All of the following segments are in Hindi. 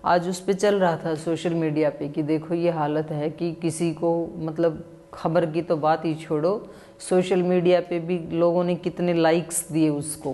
आज उस पे चल रहा था सोशल मीडिया पे कि देखो ये हालत है कि किसी को मतलब खबर की तो बात ही छोड़ो, सोशल मीडिया पे भी लोगों ने कितने लाइक्स दिए उसको।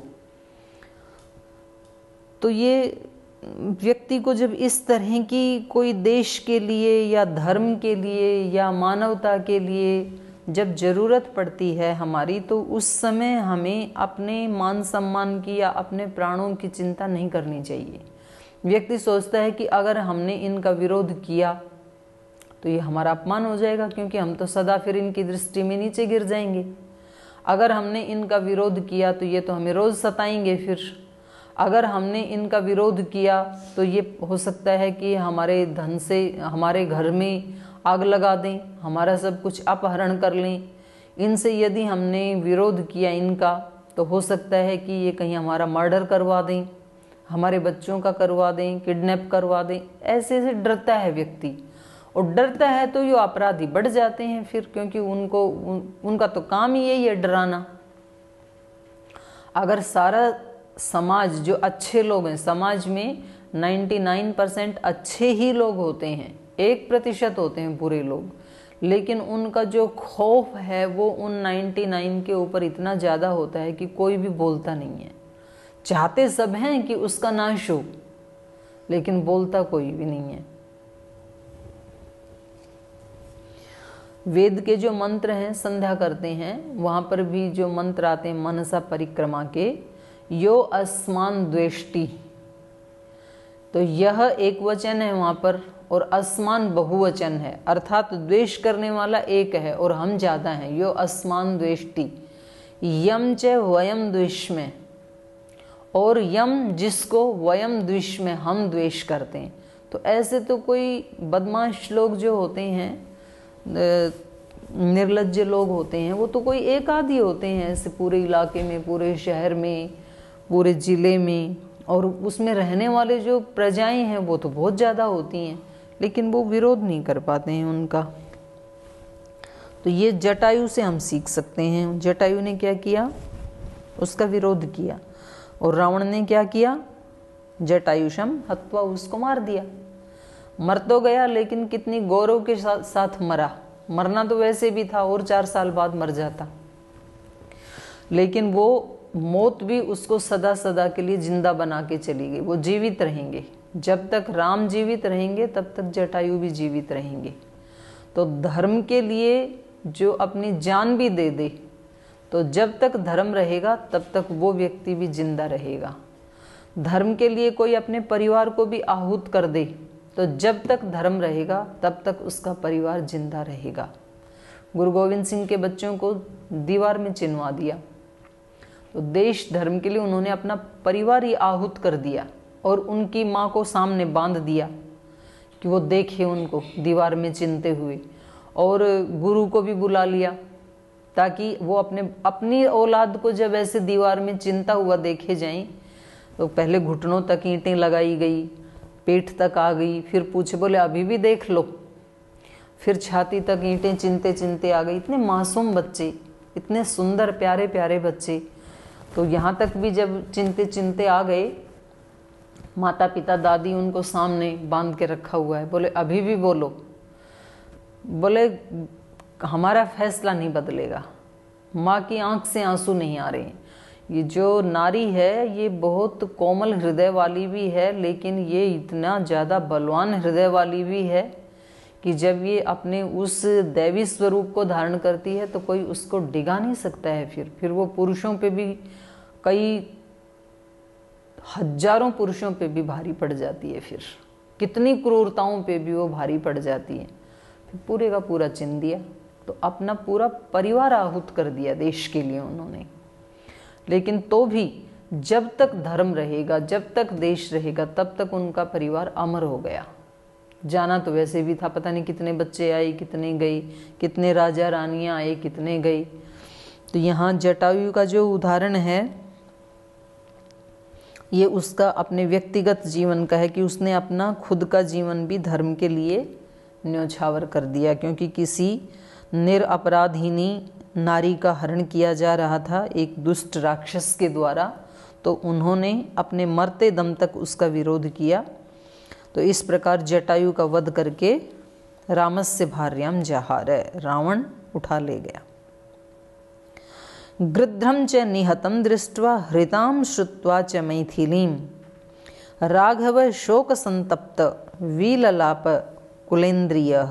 तो ये व्यक्ति को जब इस तरह की कोई देश के लिए या धर्म के लिए या मानवता के लिए जब ज़रूरत पड़ती है हमारी, तो उस समय हमें अपने मान सम्मान की या अपने प्राणों की चिंता नहीं करनी चाहिए। व्यक्ति सोचता है कि अगर हमने इनका विरोध किया तो ये हमारा अपमान हो जाएगा, क्योंकि हम तो सदा फिर इनकी दृष्टि में नीचे गिर जाएंगे। अगर हमने इनका विरोध किया तो ये तो हमें रोज़ सताएंगे। फिर अगर हमने इनका विरोध किया तो ये हो सकता है कि हमारे धन से हमारे घर में आग लगा दें, हमारा सब कुछ अपहरण कर लें। इनसे यदि हमने विरोध किया इनका, तो हो सकता है कि ये कहीं हमारा मर्डर करवा दें, हमारे बच्चों का करवा दें, किडनैप करवा दें। ऐसे से डरता है व्यक्ति, और डरता है तो ये अपराधी बढ़ जाते हैं फिर, क्योंकि उनका तो काम ही यही है, डराना। अगर सारा समाज जो अच्छे लोग हैं, समाज में 99% अच्छे ही लोग होते हैं, 1% होते हैं बुरे लोग, लेकिन उनका जो खौफ है वो उन 99 के ऊपर इतना ज़्यादा होता है कि कोई भी बोलता नहीं है। चाहते सब हैं कि उसका नाश हो, लेकिन बोलता कोई भी नहीं है। वेद के जो मंत्र हैं, संध्या करते हैं, वहाँ पर भी जो मंत्र आते हैं मनसा परिक्रमा के, यो अस्मान द्वेष्टि, तो यह एक वचन है वहाँ पर, और अस्मान बहुवचन है, अर्थात द्वेष करने वाला एक है और हम ज़्यादा हैं। यो अस्मान द्वेष्टि, यम च वयम द्विष्मे, और यम जिसको, वयम द्विष्मे हम द्वेष करते हैं। तो ऐसे तो कोई बदमाश लोग जो होते हैं, निर्लज्ज लोग होते हैं, वो तो कोई एक आदि होते हैं ऐसे पूरे इलाके में, पूरे शहर में, पूरे ज़िले में, और उसमें रहने वाले जो प्रजाएं हैं वो तो बहुत ज़्यादा होती हैं, लेकिन वो विरोध नहीं कर पाते हैं उनका। तो ये जटायु से हम सीख सकते हैं। जटायु ने क्या किया, उसका विरोध किया, और रावण ने क्या किया, जटायुषम हत्वा, उसको मार दिया। मर तो गया, लेकिन कितनी गौरव के साथ मरा। मरना तो वैसे भी था, और 4 साल बाद मर जाता, लेकिन वो मौत भी उसको सदा सदा के लिए जिंदा बना के चली गई। वो जीवित रहेंगे, जब तक राम जीवित रहेंगे तब तक जटायु भी जीवित रहेंगे। तो धर्म के लिए जो अपनी जान भी दे दे, तो जब तक धर्म रहेगा तब तक वो व्यक्ति भी जिंदा रहेगा। धर्म के लिए कोई अपने परिवार को भी आहूत कर दे, तो जब तक धर्म रहेगा तब तक उसका परिवार जिंदा रहेगा। गुरु गोविंद सिंह के बच्चों को दीवार में चिनवा दिया, तो देश धर्म के लिए उन्होंने अपना परिवार ही आहूत कर दिया, और उनकी माँ को सामने बांध दिया कि वो देखे उनको दीवार में चिनते हुए, और गुरु को भी बुला लिया ताकि वो अपनी औलाद को जब ऐसे दीवार में चिनता हुआ देखे जाएं, तो पहले घुटनों तक ईंटें लगाई गई, पेट तक आ गई, फिर पूछे, बोले अभी भी देख लो, फिर छाती तक ईंटें चिनते चिनते आ गई। इतने मासूम बच्चे, इतने सुंदर प्यारे प्यारे बच्चे, तो यहाँ तक भी जब चिनते चिनते आ गए, माता पिता दादी उनको सामने बांध के रखा हुआ है, बोले अभी भी बोलो। बोले हमारा फैसला नहीं बदलेगा। माँ की आंख से आंसू नहीं आ रहे हैं। ये जो नारी है ये बहुत कोमल हृदय वाली भी है, लेकिन ये इतना ज़्यादा बलवान हृदय वाली भी है कि जब ये अपने उस दैवी स्वरूप को धारण करती है तो कोई उसको डिगा नहीं सकता है। फिर वो पुरुषों पे भी, कई हजारों पुरुषों पे भी भारी पड़ जाती है, फिर कितनी क्रूरताओं पे भी वो भारी पड़ जाती है। फिर पूरे का पूरा चिन दिया, तो अपना पूरा परिवार आहूत कर दिया देश के लिए उन्होंने। लेकिन तो भी जब तक धर्म रहेगा, जब तक देश रहेगा, तब तक उनका परिवार अमर हो गया। जाना तो वैसे भी था, पता नहीं कितने बच्चे आए, कितने गए, कितने राजा रानियां आए, कितने गए। तो यहाँ जटायु का जो उदाहरण है ये उसका अपने व्यक्तिगत जीवन का है कि उसने अपना खुद का जीवन भी धर्म के लिए न्यौछावर कर दिया, क्योंकि किसी निरपराधिनी नारी का हरण किया जा रहा था एक दुष्ट राक्षस के द्वारा, तो उन्होंने अपने मरते दम तक उसका विरोध किया। तो इस प्रकार जटायु का वध करके रामस्य भार्याम जहार, रावण उठा ले गया। गृध्रम च निहतम दृष्ट्वा हृताम श्रुत्वा च मैथिलीम राघव शोक संतप्त विललाप कुलेन्द्रियः।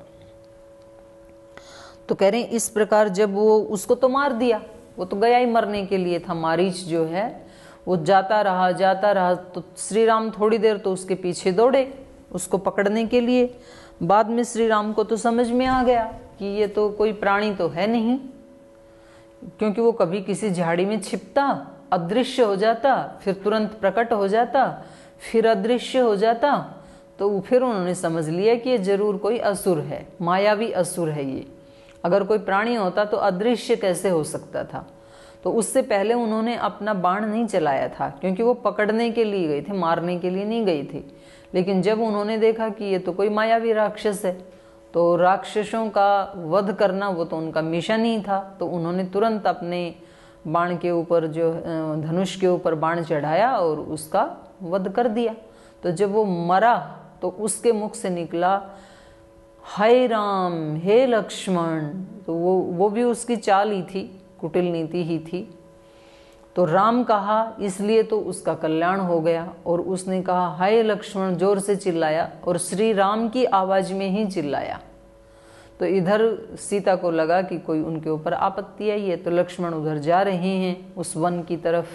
तो कह रहे हैं इस प्रकार जब वो उसको तो मार दिया, वो तो गया ही मरने के लिए था। मारीच जो है वो जाता रहा तो श्री राम थोड़ी देर तो उसके पीछे दौड़े उसको पकड़ने के लिए। बाद में श्री राम को तो समझ में आ गया कि ये तो कोई प्राणी तो है नहीं, क्योंकि वो कभी किसी झाड़ी में छिपता, अदृश्य हो जाता, फिर तुरंत प्रकट हो जाता, फिर अदृश्य हो जाता। तो फिर उन्होंने समझ लिया कि ये जरूर कोई असुर है, मायावी असुर है ये। अगर कोई प्राणी होता तो अदृश्य कैसे हो सकता था। तो उससे पहले उन्होंने अपना बाण नहीं चलाया था, क्योंकि वो पकड़ने के लिए गए थे, मारने के लिए नहीं गए थे। लेकिन जब उन्होंने देखा कि ये तो कोई मायावी राक्षस है, तो राक्षसों का वध करना वो तो उनका मिशन ही था। तो उन्होंने तुरंत अपने बाण के ऊपर जो धनुष के ऊपर बाण चढ़ाया और उसका वध कर दिया। तो जब वो मरा तो उसके मुख से निकला हाय राम, हे लक्ष्मण। तो वो भी उसकी चाल ही थी, कुटिल नीति ही थी। तो राम कहा इसलिए तो उसका कल्याण हो गया, और उसने कहा हाय लक्ष्मण जोर से चिल्लाया, और श्री राम की आवाज में ही चिल्लाया। तो इधर सीता को लगा कि कोई उनके ऊपर आपत्ति आई है, तो लक्ष्मण उधर जा रहे हैं उस वन की तरफ,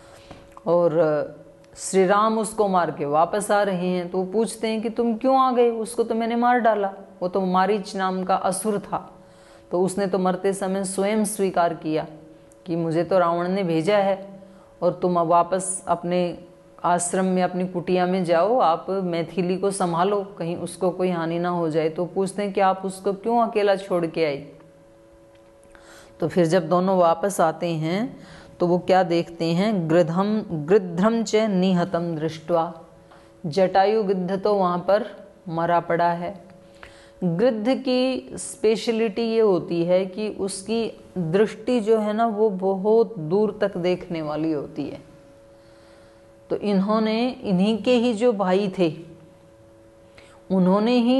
और श्री राम उसको मार के वापस आ रहे हैं। तो वो पूछते हैं कि तुम क्यों आ गए, उसको तो मैंने मार डाला, वो तो मारीच नाम का असुर था। तो उसने तो मरते समय स्वयं स्वीकार किया कि मुझे तो रावण ने भेजा है, और तुम अब वापस अपने आश्रम में अपनी कुटिया में जाओ, आप मैथिली को संभालो, कहीं उसको कोई हानि ना हो जाए। तो पूछते हैं कि आप उसको क्यों अकेला छोड़ के आई। तो फिर जब दोनों वापस आते हैं तो वो क्या देखते हैं, गृध्रम च निहतम दृष्ट्वा, जटायु गिद्ध तो वहाँ पर मरा पड़ा है। गिद्ध की स्पेशलिटी ये होती है कि उसकी दृष्टि जो है ना वो बहुत दूर तक देखने वाली होती है। तो इन्हीं के ही जो भाई थे उन्होंने ही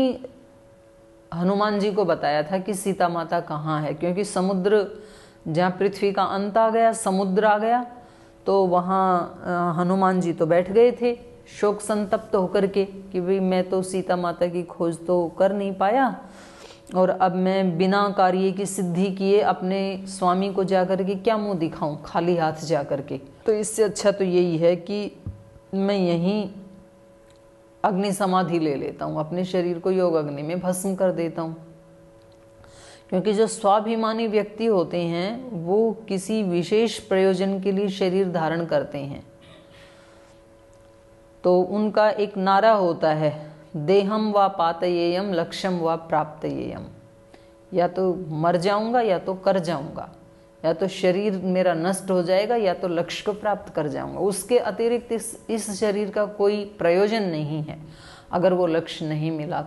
हनुमान जी को बताया था कि सीता माता कहाँ है, क्योंकि समुद्र जहाँ पृथ्वी का अंत आ गया, समुद्र आ गया, तो वहाँ हनुमान जी तो बैठ गए थे शोक संतप्त होकर के कि भाई मैं तो सीता माता की खोज तो कर नहीं पाया, और अब मैं बिना कार्य की सिद्धि किए अपने स्वामी को जाकर के क्या मुंह दिखाऊं खाली हाथ जाकर के। तो इससे अच्छा तो यही है कि मैं यहीं अग्नि समाधि ले लेता हूँ, अपने शरीर को योग अग्नि में भस्म कर देता हूँ। क्योंकि जो स्वाभिमानी व्यक्ति होते हैं वो किसी विशेष प्रयोजन के लिए शरीर धारण करते हैं। तो उनका एक नारा होता है, देहम व पातयेयम लक्ष्यम व प्राप्तयेयम, या तो मर जाऊंगा या तो कर जाऊंगा, या तो शरीर मेरा नष्ट हो जाएगा या तो लक्ष्य को प्राप्त कर जाऊंगा। उसके अतिरिक्त इस शरीर का कोई प्रयोजन नहीं है अगर वो लक्ष्य नहीं मिला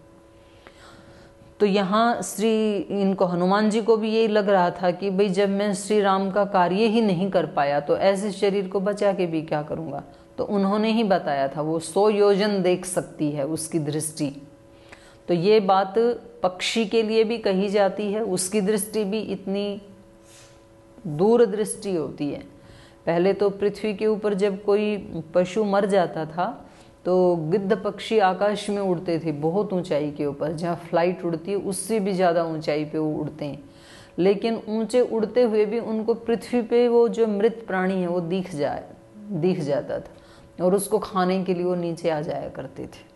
तो यहाँ इनको हनुमान जी को भी यही लग रहा था कि भाई जब मैं श्री राम का कार्य ही नहीं कर पाया तो ऐसे शरीर को बचा के भी क्या करूँगा। तो उन्होंने ही बताया था वो 100 योजन देख सकती है उसकी दृष्टि। तो ये बात पक्षी के लिए भी कही जाती है, उसकी दृष्टि भी इतनी दूर दृष्टि होती है। पहले तो पृथ्वी के ऊपर जब कोई पशु मर जाता था तो गिद्ध पक्षी आकाश में उड़ते थे, बहुत ऊंचाई के ऊपर, जहाँ फ्लाइट उड़ती है उससे भी ज़्यादा ऊंचाई पे वो उड़ते हैं। लेकिन ऊंचे उड़ते हुए भी उनको पृथ्वी पे वो जो मृत प्राणी है वो दिख जाता था, और उसको खाने के लिए वो नीचे आ जाया करते थे।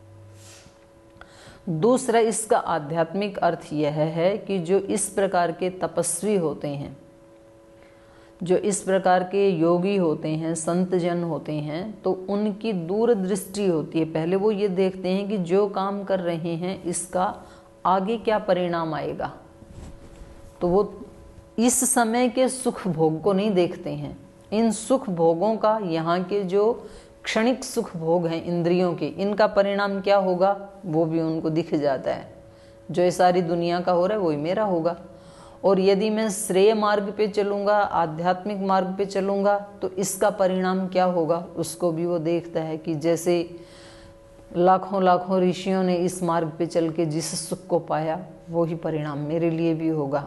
दूसरा इसका आध्यात्मिक अर्थ यह है कि जो इस प्रकार के तपस्वी होते हैं, जो इस प्रकार के योगी होते हैं, संत जन होते हैं, तो उनकी दूरदृष्टि होती है। पहले वो ये देखते हैं कि जो काम कर रहे हैं इसका आगे क्या परिणाम आएगा। तो वो इस समय के सुख भोग को नहीं देखते हैं, इन सुख भोगों का, यहाँ के जो क्षणिक सुख भोग हैं इंद्रियों के, इनका परिणाम क्या होगा वो भी उनको दिख जाता है। जो ये सारी दुनिया का हो रहा है वही मेरा होगा। और यदि मैं श्रेय मार्ग पे चलूँगा, आध्यात्मिक मार्ग पे चलूँगा, तो इसका परिणाम क्या होगा उसको भी वो देखता है। कि जैसे लाखों लाखों ऋषियों ने इस मार्ग पे चल के जिस सुख को पाया, वो ही परिणाम मेरे लिए भी होगा।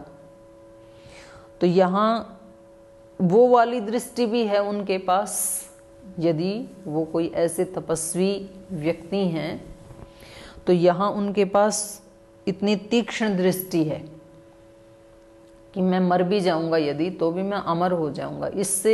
तो यहाँ वो वाली दृष्टि भी है उनके पास। यदि वो कोई ऐसे तपस्वी व्यक्ति हैं तो यहाँ उनके पास इतनी तीक्ष्ण दृष्टि है कि मैं मर भी जाऊंगा यदि, तो भी मैं अमर हो जाऊंगा।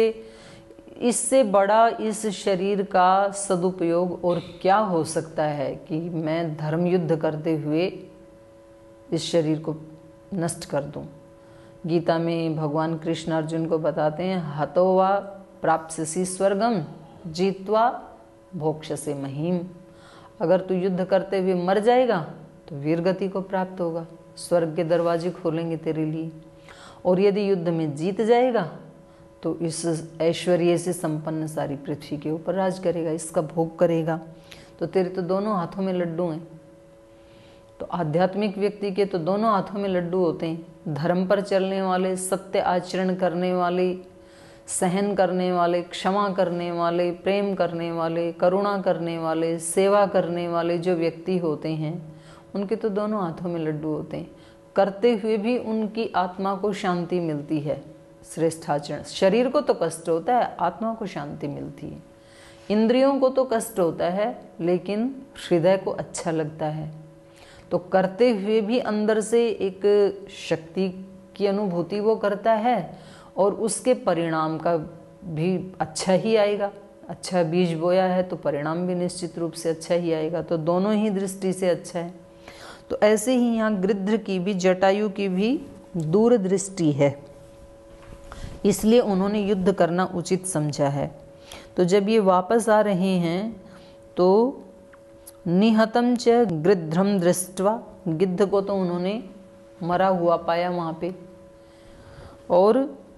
इससे बड़ा इस शरीर का सदुपयोग और क्या हो सकता है कि मैं धर्म युद्ध करते हुए इस शरीर को नष्ट कर दूं। गीता में भगवान कृष्ण अर्जुन को बताते हैं, हतो वा प्राप्स्यसि स्वर्गम जीत्वा भोक्ष्यसे महीम। अगर तू युद्ध करते हुए मर जाएगा तो वीर गति को प्राप्त होगा, स्वर्ग के दरवाजे खोलेंगे तेरे लिए। और यदि युद्ध में जीत जाएगा तो इस ऐश्वर्य से संपन्न सारी पृथ्वी के ऊपर राज करेगा, इसका भोग करेगा। तो तेरे तो दोनों हाथों में लड्डू हैं। तो आध्यात्मिक व्यक्ति के तो दोनों हाथों में लड्डू होते हैं। धर्म पर चलने वाले, सत्य आचरण करने वाले, सहन करने वाले, क्षमा करने वाले, प्रेम करने वाले, करुणा करने वाले, सेवा करने वाले जो व्यक्ति होते हैं, उनके तो दोनों हाथों में लड्डू होते हैं। करते हुए भी उनकी आत्मा को शांति मिलती है। श्रेष्ठ आचरण, शरीर को तो कष्ट होता है, आत्मा को शांति मिलती है। इंद्रियों को तो कष्ट होता है, लेकिन हृदय को अच्छा लगता है। तो करते हुए भी अंदर से एक शक्ति की अनुभूति वो करता है, और उसके परिणाम का भी अच्छा ही आएगा। अच्छा बीज बोया है तो परिणाम भी निश्चित रूप से अच्छा ही आएगा। तो दोनों ही दृष्टि से अच्छा है। तो ऐसे ही यहाँ गृध्र की भी, जटायु की भी दूरदृष्टि है, इसलिए उन्होंने युद्ध करना उचित समझा है। तो जब ये वापस आ रहे हैं तो निहतम च गृध्रम दृष्ट्वा, गिद्ध को तो उन्होंने मरा हुआ पाया वहाँ पे, और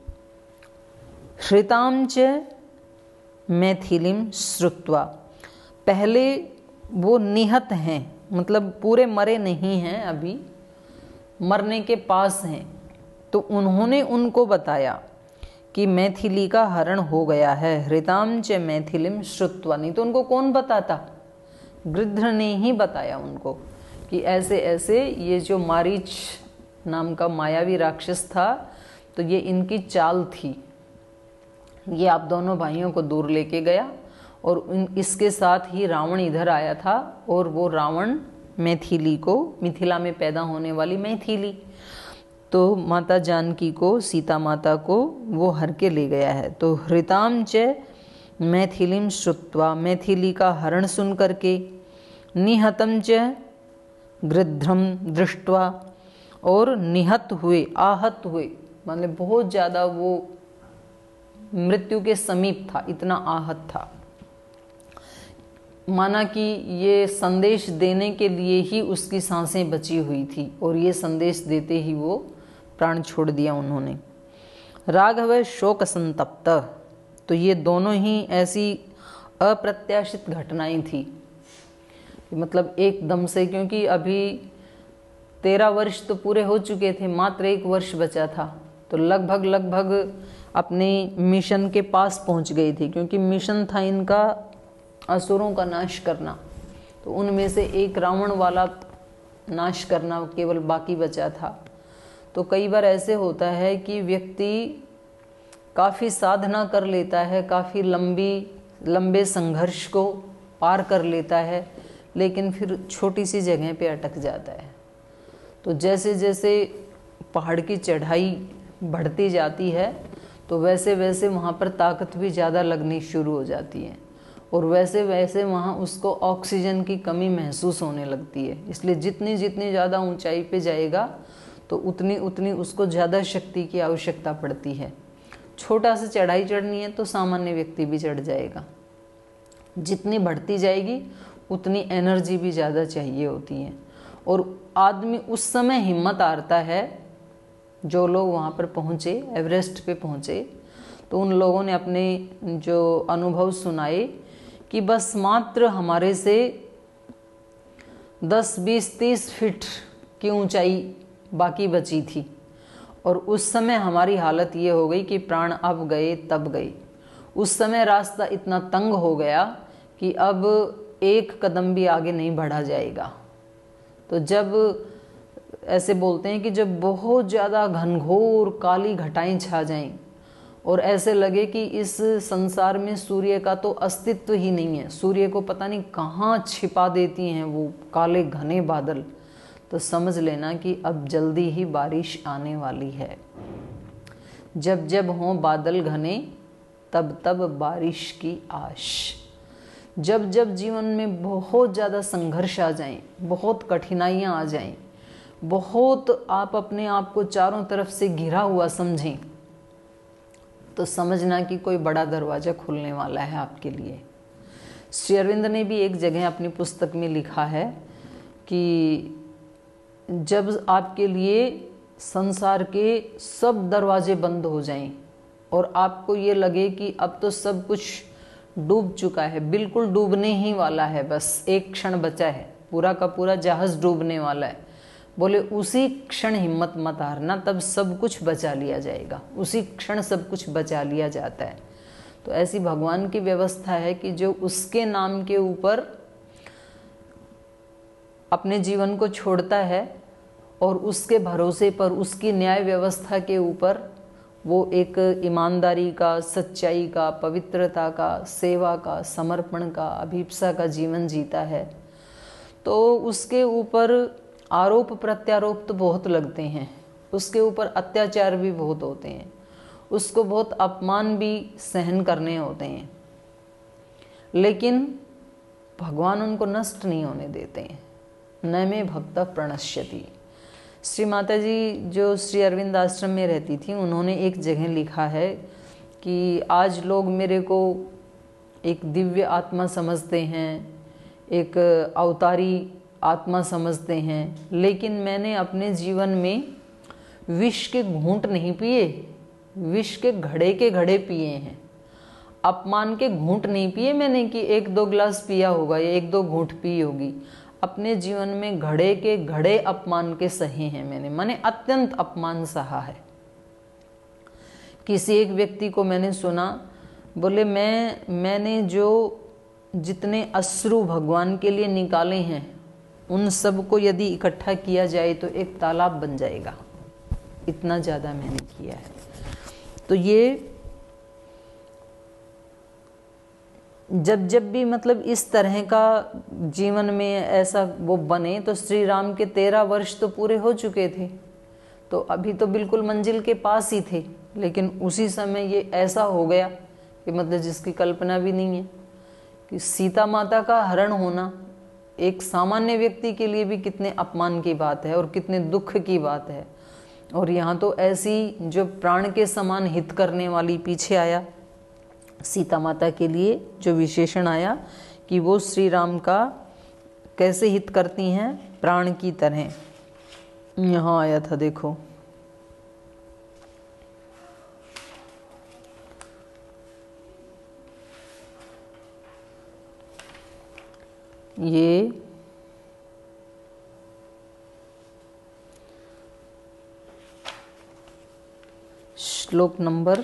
हृताम च मैथिलीम श्रुत्वा, पहले वो निहत हैं, मतलब पूरे मरे नहीं हैं, अभी मरने के पास हैं। तो उन्होंने उनको बताया कि मैथिली का हरण हो गया है। हृताम च मैथिलीम श्रुत्वा, नहीं तो उनको कौन बताता, गृध्र ने ही बताया उनको कि ऐसे ऐसे ये जो मारीच नाम का मायावी राक्षस था, तो ये इनकी चाल थी। ये आप दोनों भाइयों को दूर लेके गया, और इसके साथ ही रावण इधर आया था, और वो रावण मैथिली को, मिथिला में पैदा होने वाली मैथिली, तो माता जानकी को, सीता माता को वो हर के ले गया है। तो हृताम च मैथिलीम श्रुत्वा, मैथिली का हरण सुन करके, निहतम च गृध्रम दृष्ट्वा, और निहत हुए, आहत हुए, मतलब बहुत ज़्यादा वो मृत्यु के समीप था, इतना आहत था। माना कि ये संदेश देने के लिए ही उसकी सांसें बची हुई थी, और ये संदेश देते ही वो प्राण छोड़ दिया उन्होंने। राघव शोक संतप्त, तो ये दोनों ही ऐसी अप्रत्याशित घटनाएं थी, मतलब एकदम से, क्योंकि अभी 13 वर्ष तो पूरे हो चुके थे, मात्र 1 वर्ष बचा था। तो लगभग अपने मिशन के पास पहुंच गए थे, क्योंकि मिशन था इनका असुरों का नाश करना। तो उनमें से एक रावण वाला नाश करना केवल बाकी बचा था। तो कई बार ऐसे होता है कि व्यक्ति काफ़ी साधना कर लेता है, काफ़ी लंबे संघर्ष को पार कर लेता है, लेकिन फिर छोटी सी जगह पे अटक जाता है। तो जैसे जैसे पहाड़ की चढ़ाई बढ़ती जाती है, तो वैसे वैसे वहाँ पर ताकत भी ज़्यादा लगनी शुरू हो जाती है, और वैसे वैसे वहाँ उसको ऑक्सीजन की कमी महसूस होने लगती है। इसलिए जितनी जितनी ज़्यादा ऊंचाई पे जाएगा तो उतनी उतनी उसको ज़्यादा शक्ति की आवश्यकता पड़ती है। छोटा सा चढ़ाई चढ़नी है तो सामान्य व्यक्ति भी चढ़ जाएगा, जितनी बढ़ती जाएगी उतनी एनर्जी भी ज़्यादा चाहिए होती है। और आदमी उस समय हिम्मत हारता है, जो लोग वहाँ पर पहुँचे, एवरेस्ट पे पहुँचे, तो उन लोगों ने अपने जो अनुभव सुनाए कि बस मात्र हमारे से 10, 20, 30 फीट की ऊंचाई बाकी बची थी, और उस समय हमारी हालत ये हो गई कि प्राण अब गए तब गए। उस समय रास्ता इतना तंग हो गया कि अब एक कदम भी आगे नहीं बढ़ा जाएगा। तो जब ऐसे बोलते हैं कि जब बहुत ज़्यादा घनघोर काली घटाएं छा जाएं और ऐसे लगे कि इस संसार में सूर्य का तो अस्तित्व ही नहीं है, सूर्य को पता नहीं कहाँ छिपा देती हैं वो काले घने बादल, तो समझ लेना कि अब जल्दी ही बारिश आने वाली है। जब जब हों बादल घने तब तब बारिश की आश। जब जब जीवन में बहुत ज़्यादा संघर्ष आ जाएं, बहुत कठिनाइयाँ आ जाएं, बहुत आप अपने आप को चारों तरफ से घिरा हुआ समझें, तो समझना कि कोई बड़ा दरवाज़ा खुलने वाला है आपके लिए। श्री अरविंद ने भी एक जगह अपनी पुस्तक में लिखा है कि जब आपके लिए संसार के सब दरवाजे बंद हो जाएं और आपको ये लगे कि अब तो सब कुछ डूब चुका है, बिल्कुल डूबने ही वाला है, बस एक क्षण बचा है, पूरा का पूरा जहाज डूबने वाला है, बोले उसी क्षण हिम्मत मत हारना, तब सब कुछ बचा लिया जाएगा, उसी क्षण सब कुछ बचा लिया जाता है। तो ऐसी भगवान की व्यवस्था है कि जो उसके नाम के ऊपर अपने जीवन को छोड़ता है और उसके भरोसे पर, उसकी न्याय व्यवस्था के ऊपर वो एक ईमानदारी का, सच्चाई का, पवित्रता का, सेवा का, समर्पण का, अभिप्सा का जीवन जीता है, तो उसके ऊपर आरोप प्रत्यारोप तो बहुत लगते हैं, उसके ऊपर अत्याचार भी बहुत होते हैं, उसको बहुत अपमान भी सहन करने होते हैं, लेकिन भगवान उनको नष्ट नहीं होने देते हैं। न मे भक्त प्रणश्यति। श्री माता जी जो श्री अरविंद आश्रम में रहती थी, उन्होंने एक जगह लिखा है कि आज लोग मेरे को एक दिव्य आत्मा समझते हैं, एक अवतारी आत्मा समझते हैं, लेकिन मैंने अपने जीवन में विष के घूंट नहीं पिए, विष के घड़े पिए हैं, अपमान के घूंट नहीं पिए मैंने कि एक दो गिलास पिया होगा या एक दो घूंट पी होगी। अपने जीवन में घड़े के घड़े अपमान के सहे हैं मैंने, माने अत्यंत अपमान सहा है। किसी एक व्यक्ति को मैंने सुना, बोले मैंने जो जितने अश्रु भगवान के लिए निकाले हैं उन सब को यदि इकट्ठा किया जाए तो एक तालाब बन जाएगा, इतना ज़्यादा मैंने किया है। तो ये जब जब भी मतलब इस तरह का जीवन में ऐसा वो बने, तो श्री राम के 13 वर्ष तो पूरे हो चुके थे, तो अभी तो बिल्कुल मंजिल के पास ही थे, लेकिन उसी समय ये ऐसा हो गया कि मतलब जिसकी कल्पना भी नहीं है कि सीता माता का हरण होना एक सामान्य व्यक्ति के लिए भी कितने अपमान की बात है और कितने दुख की बात है। और यहाँ तो ऐसी जो प्राण के समान हित करने वाली पीछे आया, सीता माता के लिए जो विशेषण आया कि वो श्री राम का कैसे हित करती हैं, प्राण की तरह, यहाँ आया था देखो। ये श्लोक नंबर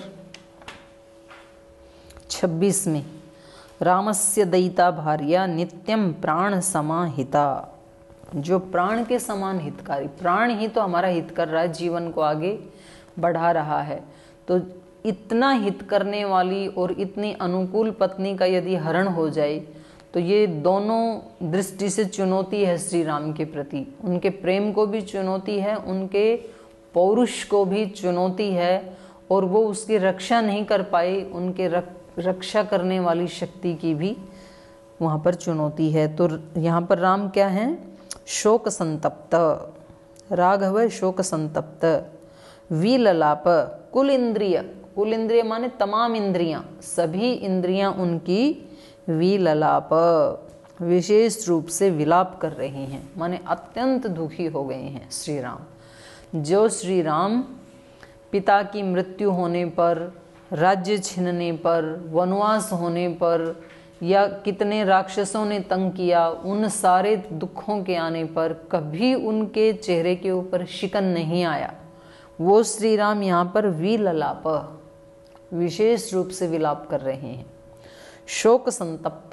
26 में, रामस्य दयिता भार्या नित्यम प्राण समाहिता। जो प्राण के समान हितकारी, प्राण ही तो हमारा हित कर रहा है, जीवन को आगे बढ़ा रहा है, तो इतना हित करने वाली और इतनी अनुकूल पत्नी का यदि हरण हो जाए तो ये दोनों दृष्टि से चुनौती है श्री राम के प्रति। उनके प्रेम को भी चुनौती है, उनके पौरुष को भी चुनौती है, और वो उसकी रक्षा नहीं कर पाए, उनके रक्षा करने वाली शक्ति की भी वहाँ पर चुनौती है। तो यहाँ पर राम क्या हैं? शोक संतप्त, राघव शोक संतप्त, विललाप, कुल इंद्रिय, कुल इंद्रिय माने तमाम इंद्रियां, सभी इंद्रियां उनकी विललाप, विशेष रूप से विलाप कर रही हैं, माने अत्यंत दुखी हो गए हैं श्री राम। जो श्री राम पिता की मृत्यु होने पर, राज्य छीनने पर, वनवास होने पर, या कितने राक्षसों ने तंग किया, उन सारे दुखों के आने पर कभी उनके चेहरे के ऊपर शिकन नहीं आया। वो श्री राम यहाँ पर विललाप, विशेष रूप से विलाप कर रहे हैं। शोक संतप्त,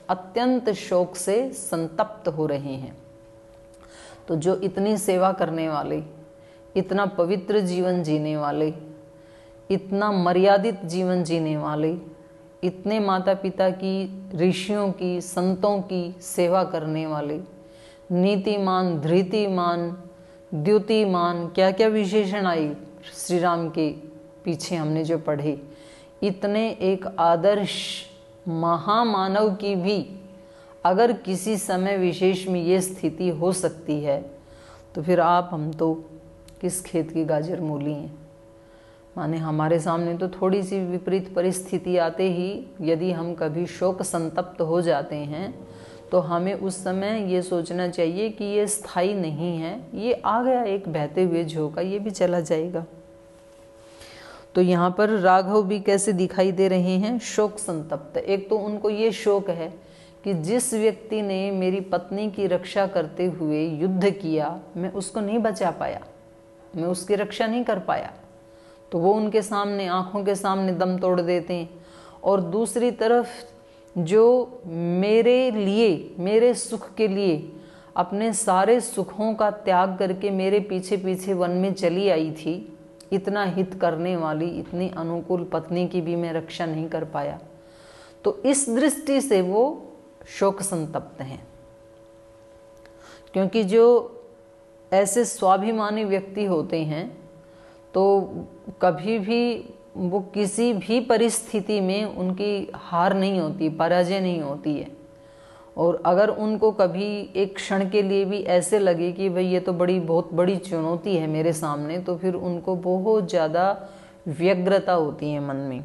अत्यंत शोक से संतप्त हो रहे हैं। तो जो इतनी सेवा करने वाले, इतना पवित्र जीवन जीने वाले, इतना मर्यादित जीवन जीने वाले, इतने माता पिता की, ऋषियों की, संतों की सेवा करने वाले, नीतिमान, धृतिमान, द्युतिमान, क्या क्या विशेषण आई श्री राम के पीछे हमने जो पढ़े, इतने एक आदर्श महामानव की भी अगर किसी समय विशेष में ये स्थिति हो सकती है, तो फिर आप हम तो किस खेत की गाजर मूली हैं। माने हमारे सामने तो थोड़ी सी विपरीत परिस्थिति आते ही यदि हम कभी शोक संतप्त हो जाते हैं, तो हमें उस समय ये सोचना चाहिए कि ये स्थायी नहीं है, ये आ गया एक बहते हुए झोंका, ये भी चला जाएगा। तो यहाँ पर राघव भी कैसे दिखाई दे रहे हैं, शोक संतप्त। एक तो उनको ये शोक है कि जिस व्यक्ति ने मेरी पत्नी की रक्षा करते हुए युद्ध किया, मैं उसको नहीं बचा पाया, मैं उसकी रक्षा नहीं कर पाया, तो वो उनके सामने, आंखों के सामने दम तोड़ देते हैं। और दूसरी तरफ जो मेरे लिए, मेरे सुख के लिए अपने सारे सुखों का त्याग करके मेरे पीछे पीछे वन में चली आई थी, इतना हित करने वाली, इतनी अनुकूल पत्नी की भी मैं रक्षा नहीं कर पाया, तो इस दृष्टि से वो शोक संतप्त हैं। क्योंकि जो ऐसे स्वाभिमानी व्यक्ति होते हैं तो कभी भी वो किसी भी परिस्थिति में उनकी हार नहीं होती, पराजय नहीं होती है। और अगर उनको कभी एक क्षण के लिए भी ऐसे लगे कि भाई ये तो बहुत बड़ी चुनौती है मेरे सामने, तो फिर उनको बहुत ज़्यादा व्यग्रता होती है मन में।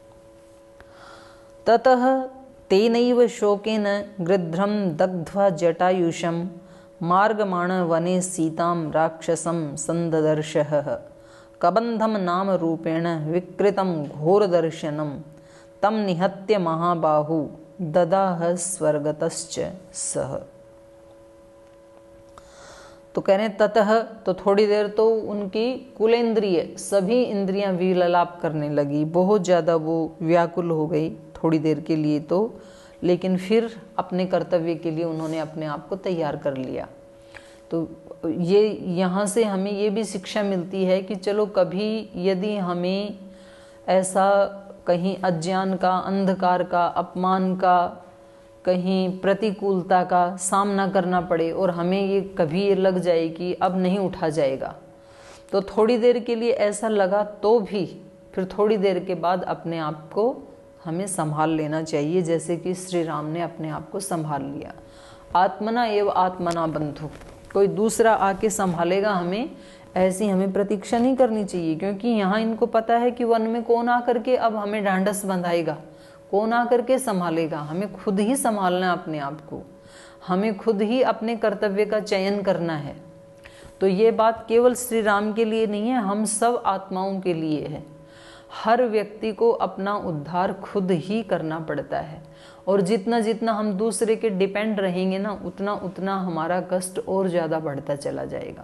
ततः तेनैव शोकेन गृध्रं दग्ध्वा जटायुषं मार्गमाण वने सीतां राक्षसं संददर्शः कबंधम नाम रूपेण विकृतं घोरदर्शनं तम निहत्य महाबाहु ददाह स्वर्गतश्च सह। तो कह रहे हैं ततः, तो थोड़ी देर तो उनकी कुलेंद्रिय सभी इंद्रियां विललाप करने लगी, बहुत ज़्यादा वो व्याकुल हो गई थोड़ी देर के लिए तो, लेकिन फिर अपने कर्तव्य के लिए उन्होंने अपने आप को तैयार कर लिया। तो ये यहाँ से हमें ये भी शिक्षा मिलती है कि चलो कभी यदि हमें ऐसा कहीं अज्ञान का, अंधकार का, अपमान का, कहीं प्रतिकूलता का सामना करना पड़े और हमें ये कभी ये लग जाए कि अब नहीं उठा जाएगा, तो थोड़ी देर के लिए ऐसा लगा तो भी फिर थोड़ी देर के बाद अपने आप को हमें संभाल लेना चाहिए, जैसे कि श्री राम ने अपने आप को संभाल लिया। आत्मना एवं आत्मना बंधु, कोई दूसरा आके संभालेगा हमें, ऐसी हमें प्रतीक्षा नहीं करनी चाहिए। क्योंकि यहाँ इनको पता है कि वन में कौन आकर के अब हमें ढांढस बंधाएगा, कौन आकर के संभालेगा, हमें खुद ही संभालना है अपने आप को, हमें खुद ही अपने कर्तव्य का चयन करना है। तो ये बात केवल श्री राम के लिए नहीं है, हम सब आत्माओं के लिए है। हर व्यक्ति को अपना उद्धार खुद ही करना पड़ता है, और जितना जितना हम दूसरे के डिपेंड रहेंगे ना, उतना उतना हमारा कष्ट और ज़्यादा बढ़ता चला जाएगा।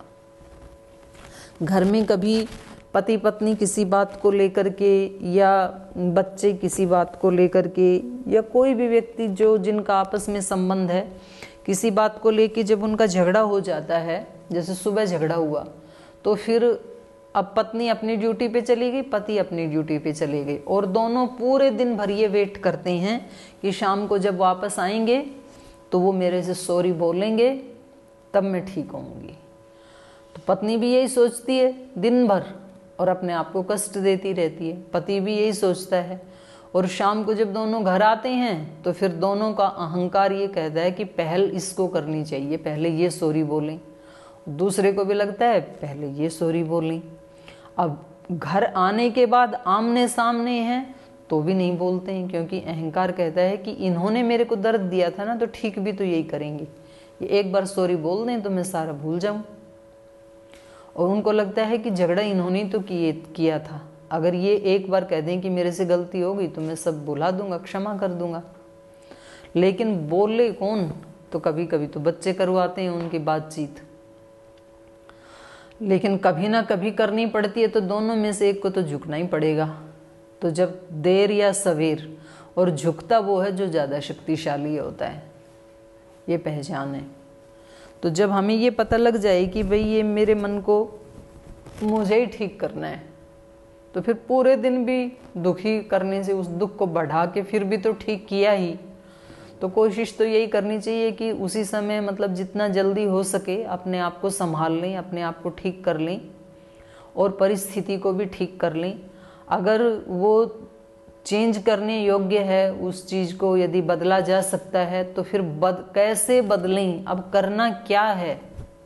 घर में कभी पति पत्नी किसी बात को लेकर के, या बच्चे किसी बात को लेकर के, या कोई भी व्यक्ति जो जिनका आपस में संबंध है, किसी बात को लेकर जब उनका झगड़ा हो जाता है, जैसे सुबह झगड़ा हुआ, तो फिर अब पत्नी अपनी ड्यूटी पे चली गई, पति अपनी ड्यूटी पे चले गए, और दोनों पूरे दिन भर ये वेट करते हैं कि शाम को जब वापस आएंगे तो वो मेरे से सॉरी बोलेंगे, तब मैं ठीक होंगी। तो पत्नी भी यही सोचती है दिन भर और अपने आप को कष्ट देती रहती है, पति भी यही सोचता है। और शाम को जब दोनों घर आते हैं तो फिर दोनों का अहंकार ये कहता है कि पहल इसको करनी चाहिए, पहले ये सॉरी बोलें। दूसरे को भी लगता है पहले ये सॉरी बोलें। अब घर आने के बाद आमने सामने हैं तो भी नहीं बोलते हैं, क्योंकि अहंकार कहता है कि इन्होंने मेरे को दर्द दिया था ना, तो ठीक भी तो यही करेंगे, ये एक बार सॉरी बोल दें तो मैं सारा भूल जाऊं। और उनको लगता है कि झगड़ा इन्होंने तो किया था, अगर ये एक बार कह दें कि मेरे से गलती हो गई तो मैं सब भुला दूंगा, क्षमा कर दूंगा। लेकिन बोले कौन, तो कभी कभी तो बच्चे करवाते हैं उनकी बातचीत, लेकिन कभी ना कभी करनी पड़ती है, तो दोनों में से एक को तो झुकना ही पड़ेगा। तो जब देर या सवेर और झुकता वो है जो ज़्यादा शक्तिशाली होता है। ये पहचान है। तो जब हमें ये पता लग जाए कि भाई ये मेरे मन को मुझे ही ठीक करना है, तो फिर पूरे दिन भी दुखी करने से उस दुख को बढ़ा के फिर भी तो ठीक किया ही। तो कोशिश तो यही करनी चाहिए कि उसी समय मतलब जितना जल्दी हो सके अपने आप को संभाल लें, अपने आप को ठीक कर लें और परिस्थिति को भी ठीक कर लें। अगर वो चेंज करने योग्य है, उस चीज़ को यदि बदला जा सकता है तो फिर कैसे बदलें, अब करना क्या है,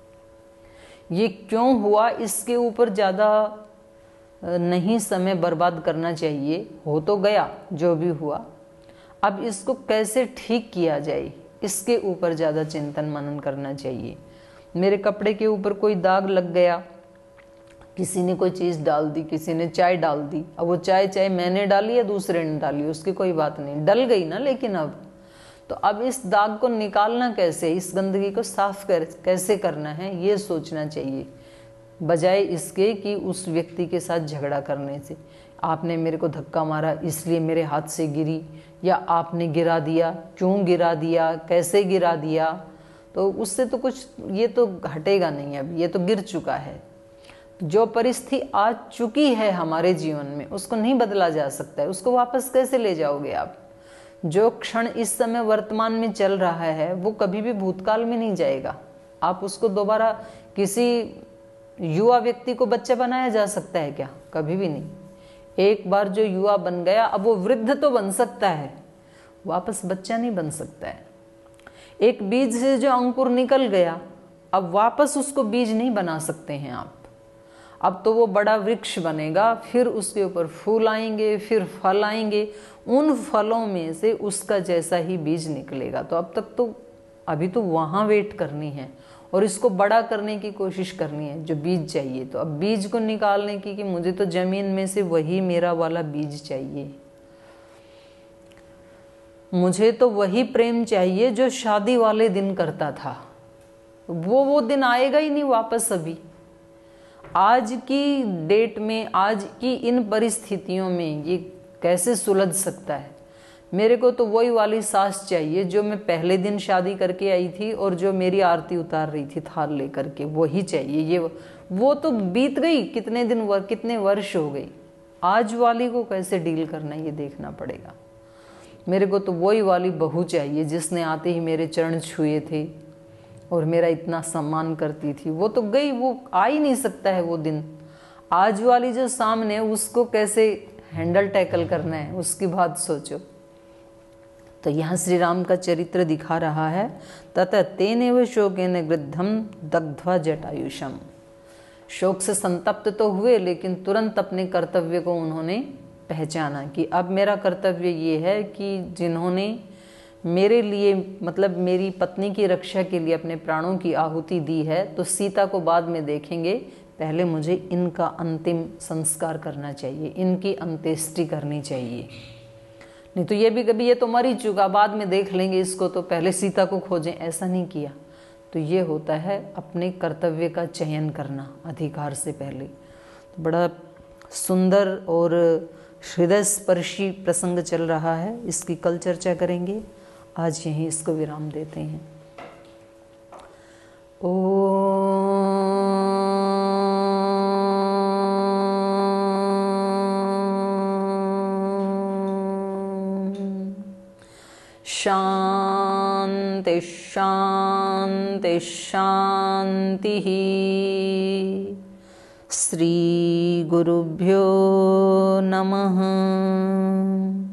ये क्यों हुआ, इसके ऊपर ज़्यादा नहीं समय बर्बाद करना चाहिए। हो तो गया जो भी हुआ, अब इसको कैसे ठीक किया जाए, इसके ऊपर ज़्यादा चिंतन मनन करना चाहिए। मेरे कपड़े के ऊपर कोई दाग लग गया, किसी ने कोई चीज़ डाल दी, किसी ने चाय डाल दी, अब वो चाय मैंने डाली या दूसरे ने डाली, उसकी कोई बात नहीं, डल गई ना। लेकिन अब इस दाग को निकालना कैसे, इस गंदगी को साफ कैसे करना है, ये सोचना चाहिए, बजाय इसके कि उस व्यक्ति के साथ झगड़ा करने से। आपने मेरे को धक्का मारा इसलिए मेरे हाथ से गिरी, या आपने गिरा दिया, क्यों गिरा दिया, कैसे गिरा दिया, तो उससे तो कुछ ये तो हटेगा नहीं। अब ये तो गिर चुका है। जो परिस्थिति आ चुकी है हमारे जीवन में उसको नहीं बदला जा सकता है, उसको वापस कैसे ले जाओगे आप। जो क्षण इस समय वर्तमान में चल रहा है वो कभी भी भूतकाल में नहीं जाएगा। आप उसको दोबारा, किसी युवा व्यक्ति को बच्चा बनाया जा सकता है क्या? कभी भी नहीं। एक बार जो युवा बन गया अब वो वृद्ध तो बन सकता है, वापस बच्चा नहीं बन सकता है। एक बीज से जो अंकुर निकल गया अब वापस उसको बीज नहीं बना सकते हैं आप। अब तो वो बड़ा वृक्ष बनेगा, फिर उसके ऊपर फूल आएंगे, फिर फल आएंगे, उन फलों में से उसका जैसा ही बीज निकलेगा। तो अब तक तो अभी तो वहाँ वेट करनी है और इसको बड़ा करने की कोशिश करनी है जो बीज चाहिए। तो अब बीज को निकालने की कि मुझे तो जमीन में से वही मेरा वाला बीज चाहिए, मुझे तो वही प्रेम चाहिए जो शादी वाले दिन करता था। वो दिन आएगा ही नहीं वापस। अभी आज की डेट में, आज की इन परिस्थितियों में ये कैसे सुलझ सकता है? मेरे को तो वही वाली सास चाहिए जो मैं पहले दिन शादी करके आई थी और जो मेरी आरती उतार रही थी थाल लेकर के, वही चाहिए। ये वो तो बीत गई, कितने दिन कितने वर्ष हो गई। आज वाली को कैसे डील करना ये देखना पड़ेगा। मेरे को तो वही वाली बहू चाहिए जिसने आते ही मेरे चरण छुए थे और मेरा इतना सम्मान करती थी। वो तो गई, वो आ ही नहीं सकता है वो दिन। आज वाली जो सामने है उसको कैसे हैंडल टैकल करना है उसकी बात सोचो। तो यहाँ श्री राम का चरित्र दिखा रहा है। ततः तेनेव शोकेन गृद्धम दग्ध्वा जटायुषम। शोक से संतप्त तो हुए लेकिन तुरंत अपने कर्तव्य को उन्होंने पहचाना कि अब मेरा कर्तव्य ये है कि जिन्होंने मेरे लिए, मतलब मेरी पत्नी की रक्षा के लिए अपने प्राणों की आहुति दी है, तो सीता को बाद में देखेंगे, पहले मुझे इनका अंतिम संस्कार करना चाहिए, इनकी अंत्येष्टि करनी चाहिए। नहीं तो ये भी कभी ये तो मर ही चुका, बाद में देख लेंगे इसको, तो पहले सीता को खोजें, ऐसा नहीं किया। तो ये होता है अपने कर्तव्य का चयन करना अधिकार से पहले। तो बड़ा सुंदर और हृदय स्पर्शी प्रसंग चल रहा है, इसकी कल चर्चा करेंगे। आज यहीं इसको विराम देते हैं। शांति शांति शांति। श्री गुरुभ्यो नमः।